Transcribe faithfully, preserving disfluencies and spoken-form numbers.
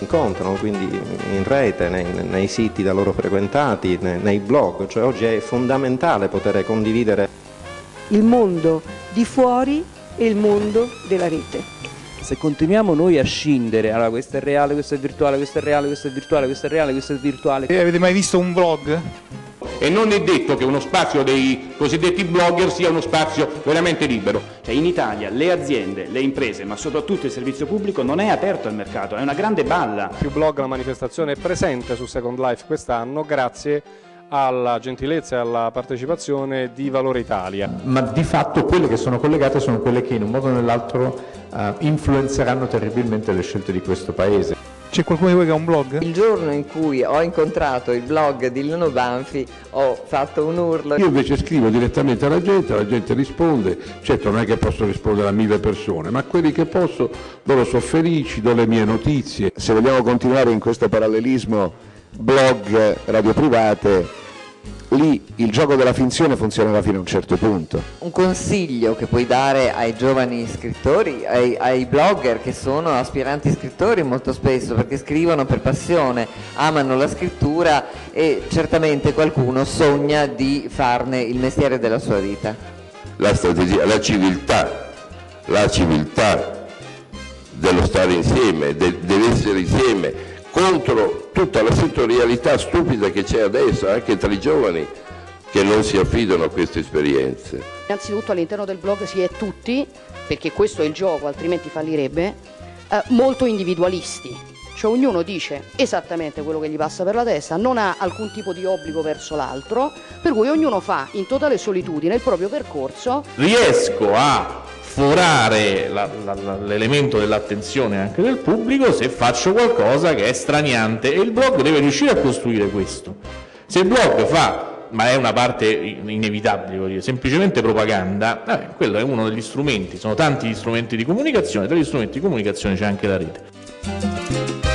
incontrano, quindi in rete, nei, nei siti da loro frequentati, nei, nei blog, cioè oggi è fondamentale poter condividere il mondo di fuori e il mondo della rete. Se continuiamo noi a scindere, allora questo è reale, questo è virtuale, questo è reale, questo è virtuale, questo è reale, questo è virtuale. E avete mai visto un blog? E non è detto che uno spazio dei cosiddetti blogger sia uno spazio veramente libero. Cioè in Italia le aziende, le imprese, ma soprattutto il servizio pubblico non è aperto al mercato, è una grande balla. Più Blog, la manifestazione, è presente su Second Life quest'anno grazie alla gentilezza e alla partecipazione di Valore Italia. Ma di fatto quelle che sono collegate sono quelle che in un modo o nell'altro uh, influenzeranno terribilmente le scelte di questo Paese. C'è qualcuno di voi che ha un blog? Il giorno in cui ho incontrato il blog di Lino Banfi ho fatto un urlo. Io invece scrivo direttamente alla gente, la gente risponde, certo non è che posso rispondere a mille persone, ma quelli che posso loro sono felici, do le mie notizie. Se vogliamo continuare in questo parallelismo blog, radio private, lì il gioco della finzione funzionerà fino a un certo punto. Un consiglio che puoi dare ai giovani scrittori, ai, ai blogger che sono aspiranti scrittori molto spesso, perché scrivono per passione, amano la scrittura e certamente qualcuno sogna di farne il mestiere della sua vita. La strategia, la civiltà, la civiltà dello stare insieme, de, dell'essere insieme, contro tutta la settorialità stupida che c'è adesso anche tra i giovani che non si affidano a queste esperienze. Innanzitutto all'interno del blog si è tutti, perché questo è il gioco, altrimenti fallirebbe, eh, molto individualisti, cioè ognuno dice esattamente quello che gli passa per la testa, non ha alcun tipo di obbligo verso l'altro, per cui ognuno fa in totale solitudine il proprio percorso. Riesco a forare l'elemento dell'attenzione anche del pubblico se faccio qualcosa che è straniante, e il blog deve riuscire a costruire questo. Se il blog fa, ma è una parte inevitabile, voglio dire, semplicemente propaganda, vabbè, quello è uno degli strumenti, sono tanti gli strumenti di comunicazione, tra gli strumenti di comunicazione c'è anche la rete.